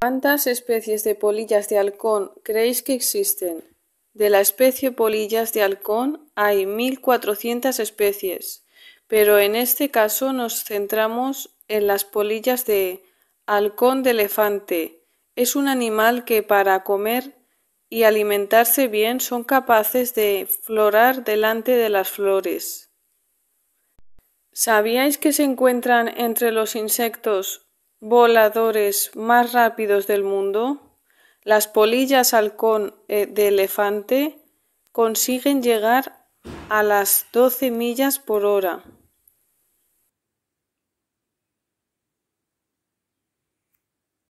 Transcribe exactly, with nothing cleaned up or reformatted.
¿Cuántas especies de polillas de halcón creéis que existen? De la especie polillas de halcón hay mil cuatrocientas especies, pero en este caso nos centramos en las polillas de halcón de elefante. Es un animal que para comer y alimentarse bien son capaces de florar delante de las flores. ¿Sabíais que se encuentran entre los insectos voladores más rápidos del mundo? Las polillas halcón de elefante consiguen llegar a las doce millas por hora.